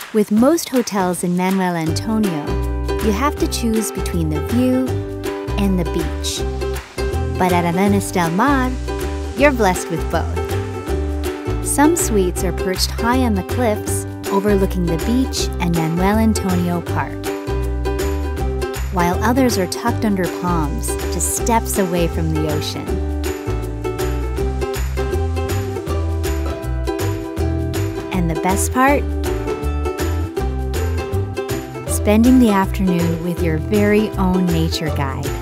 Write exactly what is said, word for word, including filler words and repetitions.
With most hotels in Manuel Antonio, you have to choose between the view and the beach. But at Arenas del Mar, you're blessed with both. Some suites are perched high on the cliffs, overlooking the beach and Manuel Antonio Park, while others are tucked under palms, just steps away from the ocean. And the best part? Spending the afternoon with your very own nature guide.